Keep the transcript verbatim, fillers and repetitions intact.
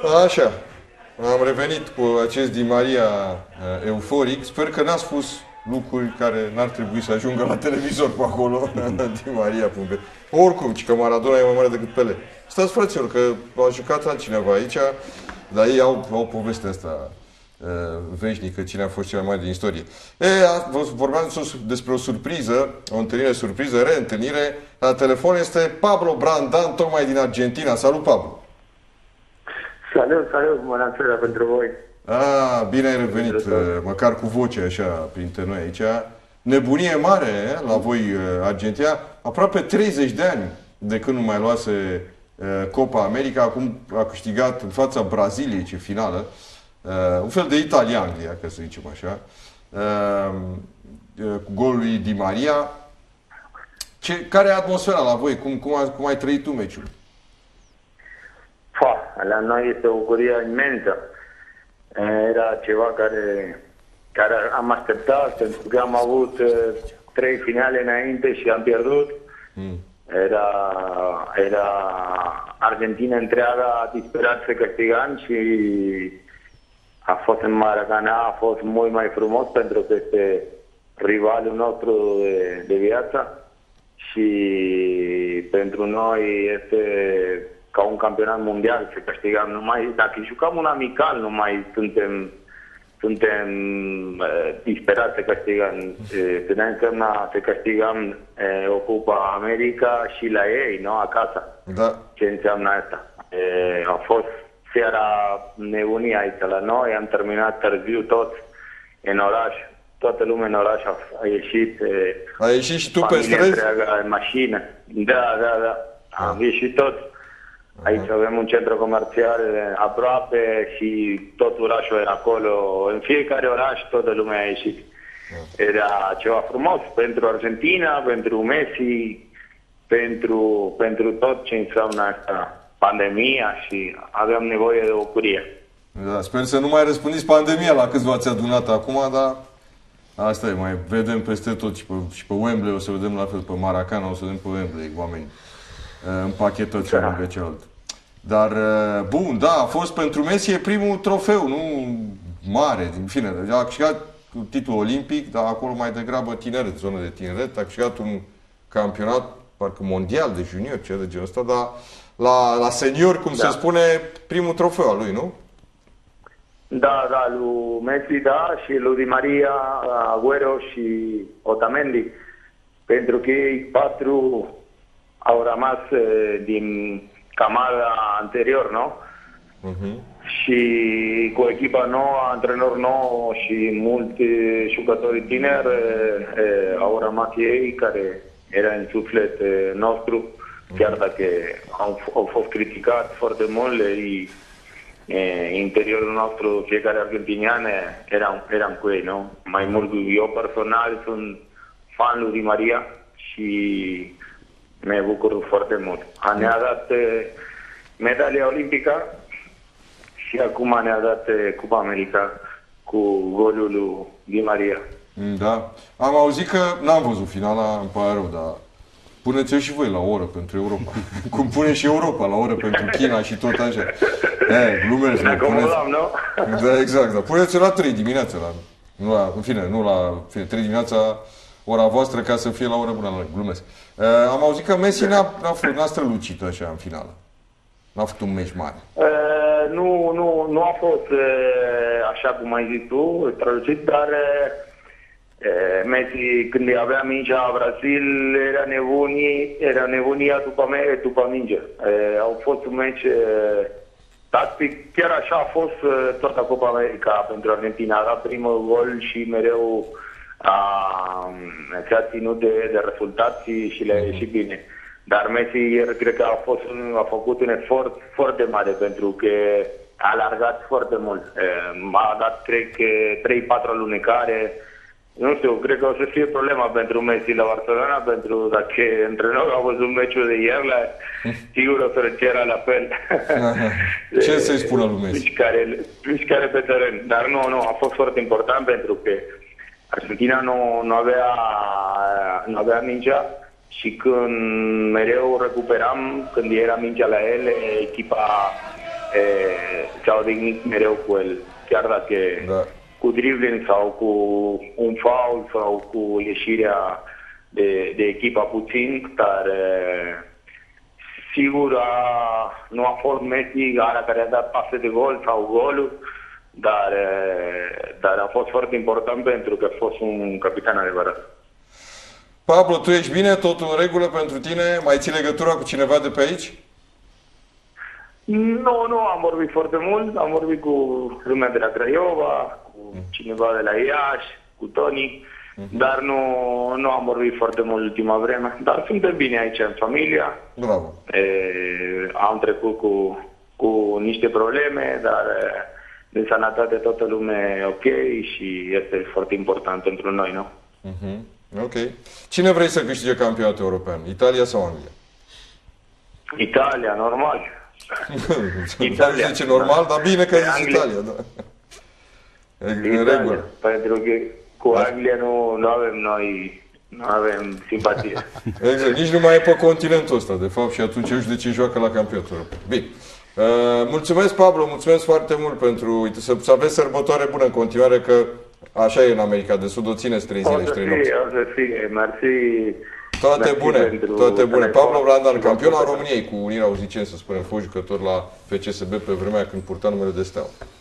Așa, am revenit cu acest Di Maria uh, euforic. Sper că n-a spus lucruri care n-ar trebui să ajungă la televizor pe acolo. Di Maria. Oricum, că Maradona e mai mare decât Pele. Stați, fraților, că a jucat altcineva aici, dar ei au, au povestea asta uh, veșnică, cine a fost cel mai mare din istorie. E, vorbeam despre o surpriză, o întâlnire surpriză, reîntâlnire. La telefon este Pablo Brandan, tocmai din Argentina. Salut, Pablo! Salut, salut, bună seara pentru voi. Ah, bine ai revenit, măcar cu voce așa printre noi aici. Nebunie mare la voi, Argentina. Aproape treizeci de ani de când nu mai luase Copa America. Acum a câștigat în fața Braziliei, ce finală. Un fel de Italia-Anglia, ca să zicem așa. Cu golul lui Di Maria. Ce, care e atmosfera la voi? Cum, cum, ai, cum ai trăit tu meciul? Fa, la noi este o bucurie imensă. Era ceva care, care am așteptat, pentru că am avut uh, trei finale înainte și am pierdut. Mm. Era, era Argentina întreaga disperat să câștigăm și a fost în Maracanã, a fost mult mai frumos pentru că este rivalul nostru de, de viață și pentru noi este ca un campionat mondial să câștigăm. Numai, dacă jucăm un amical, nu mai suntem, suntem uh, disperați să câștigăm. Să ne însemna să câștigăm uh, o Cupa America și la ei, nu? Acasă. Da. Ce înseamnă asta? Uh, a fost seara nebunie aici la noi, am terminat târziu toți în oraș. Toată lumea în oraș a, a ieșit. Uh, a ieșit și tu pe străzi? Întreaga, în mașină. Da, da, da. Am ieșit toți. Aici avem un centru comercial aproape și tot orașul era acolo. În fiecare oraș toată lumea a ieșit. Era ceva frumos pentru Argentina, pentru Messi, pentru, pentru tot ce înseamnă asta, pandemia, și aveam nevoie de o bucurie. Da, sper să nu mai răspundiți pandemia la câțiva ați adunat acum, dar asta e, mai vedem peste tot și pe, și pe Wembley o să vedem la fel, pe Maracanã o să vedem pe Wembley oameni împachetăți da. Unul pe celălalt. Dar, bun, da, a fost pentru Messi e primul trofeu, nu mare, din fine. A câștigat titlul olimpic, dar acolo mai degrabă tineret, zonă de tineret. A câștigat un campionat, parcă mondial de junior, ceva de genul ăsta, dar la, la senior, cum da. Se spune, primul trofeu al lui, nu? Da, da, lui Messi, da, și lui Di Maria, Agüero și Otamendi. Pentru că ei patru au rămas din camada anterior, nu? Uh-huh. Și cu echipa nouă, antrenor nou și mulți jucători tineri e, au rămas ei care era în suflet nostru, uh-huh. Chiar dacă au, au fost criticat foarte mult, ei, e, interiorul nostru, fiecare argentinian, eram, eram cu ei, nu? Mai mult, eu personal sunt fan lui Di Maria și ne bucur foarte mult. Ne-a dat medalia olimpică și acum ne-a dat Cupa America cu golul lui Di Maria. Da. Am auzit că n-am văzut finala, îmi pare rău, dar puneți-o și voi la o oră pentru Europa. Cum pune și Europa la o oră pentru China și tot așa. E, glumesc. Ne acomodăm, nu? Da, exact. Da. Puneți-o la trei dimineața. La, nu la, în fine, nu la fine, trei dimineața ora voastră ca să fie la o oră bună. Glumesc. Uh, am auzit că Messi n-a, n-a strălucit așa în finală. N-a făcut un meci mare. Uh, nu, nu, nu a fost uh, așa cum ai zis tu, strălucit, dar uh, Messi, când avea mingea Brasil, era nebunie, era nebunia după, me, după minge. Uh, au fost un meci uh, tactic, chiar așa a fost uh, toată Copa America pentru Argentina. A dat primul gol și mereu s-a ținut de, de rezultat și, și le-a ieșit bine. Dar Messi, cred că a, fost, a făcut un efort foarte mare pentru că a alargat foarte mult. A dat, cred că, trei patru alunecare. Nu știu, cred că o să fie problema pentru Messi la Barcelona, pentru dacă antrenorul a văzut meciul de ieri, la, sigur o să-l ceră la fel. Ce să-i spună lui Messi? Mișcare, mișcare pe teren. Dar nu, nu, a fost foarte important pentru că Argentina nu, nu, avea, nu avea mingea și când mereu recuperam, când era mingea la el, echipa e, s-a odihnit mereu cu el, chiar dacă Da. cu dribbling sau cu un foul sau cu ieșirea de, de echipa puțin, dar e, sigur a, nu a fost Messi ala care a dat pase de gol sau golul, dar, e, dar a fost foarte important pentru că a fost un capitan adevărat. Pablo, tu ești bine? Totul în regulă pentru tine? Mai ții legătura cu cineva de pe aici? Nu, nu, am vorbit foarte mult, am vorbit cu lumea de la Craiova, cu cineva de la Iași, cu Toni, uh-huh. dar nu, nu am vorbit foarte mult ultima vreme. Dar suntem bine aici în familia. Bravo. E, am trecut cu, cu niște probleme, dar de sănătate toată lumea e ok și este foarte important pentru noi, nu? Uh-huh. Ok. Cine vrei să câștige campionatul european? Italia sau Anglia? Italia, normal. Italia. Zice normal, dar bine că zici Italia. Da. În regulă. Pentru că cu Anglia nu, nu avem noi, nu avem simpatie. Exact. Nici nu mai e pe continentul ăsta, de fapt, și atunci eu știu de ce joacă la campionatul european. Bine. Uh, mulțumesc, Pablo, mulțumesc foarte mult pentru... Uite, să, să aveți sărbătoare bună în continuare, că așa e în America de Sud, o țineți trei zile și trei nopți. O să fie, mersi. Toate bune, toate bune. Pablo Blandan, campion al României cu Unirea Auziceni, să spunem, fost jucător la F C S B pe vremea când purta numele de Steaua.